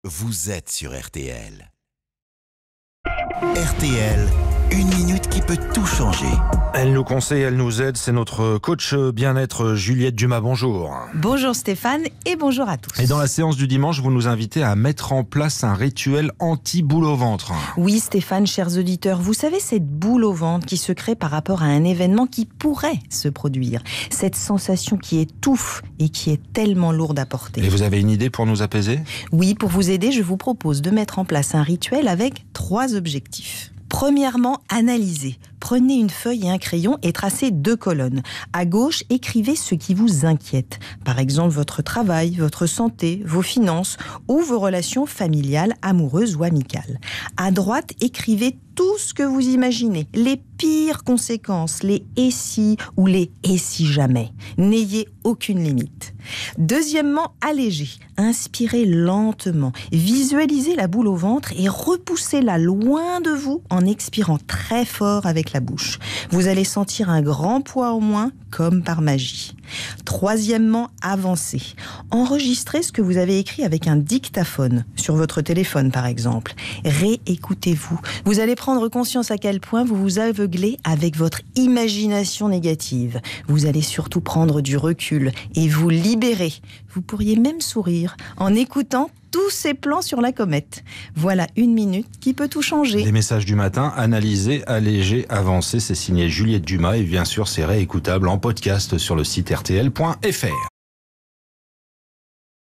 Vous êtes sur RTL. RTL, une minute qui peut tout changer. Elle nous conseille, elle nous aide, c'est notre coach bien-être Juliette Dumas, bonjour. Bonjour Stéphane et bonjour à tous. Et dans la séance du dimanche, vous nous invitez à mettre en place un rituel anti-boule au ventre. Oui Stéphane, chers auditeurs, vous savez cette boule au ventre qui se crée par rapport à un événement qui pourrait se produire. Cette sensation qui étouffe et qui est tellement lourde à porter. Et vous avez une idée pour nous apaiser ? Oui, pour vous aider, je vous propose de mettre en place un rituel avec 3 objectifs. Premièrement, analysez. Prenez une feuille et un crayon et tracez 2 colonnes. À gauche, écrivez ce qui vous inquiète. Par exemple, votre travail, votre santé, vos finances ou vos relations familiales, amoureuses ou amicales. À droite, écrivez tout ce que vous imaginez. Les pires conséquences, les « et si » ou les « et si jamais ». N'ayez aucune limite. Deuxièmement, allégez. Inspirez lentement. Visualisez la boule au ventre et repoussez-la loin de vous en expirant très fort avec la bouche. Vous allez sentir un grand poids en moins, comme par magie. Troisièmement, avancez. Enregistrez ce que vous avez écrit avec un dictaphone, sur votre téléphone par exemple. Réécoutez-vous. Vous allez prendre conscience à quel point vous vous aveuglez avec votre imagination négative. Vous allez surtout prendre du recul et vous libérer. Vous pourriez même sourire en écoutant tous ces plans sur la comète. Voilà une minute qui peut tout changer. Les messages du matin, analyser, alléger, avancer, c'est signé Juliette Dumas et bien sûr c'est réécoutable en podcast sur le site rtl.fr.